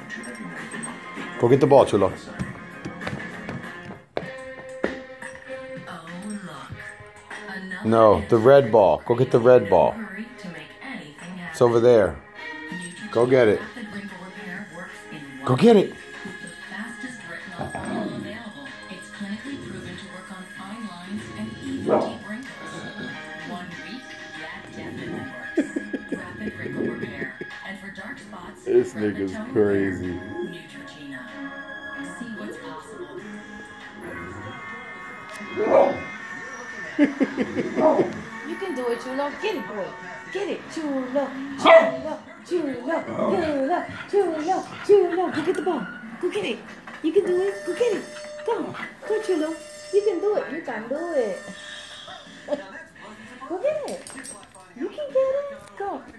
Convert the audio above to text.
Go get the ball, Chulo. No, the red ball. Go get the red ball. It's over there. Go get it. Go get it. This nigga's crazy. You can do it, Chulo. Get it, boy. Get it, Chulo. Chulo. Chulo. Chulo. Chulo. Chulo. Go get the ball. Go get it. You can do it. Go get it. Go. Go, Chulo. You can do it. You can do it. Go get it. You can get it. Go.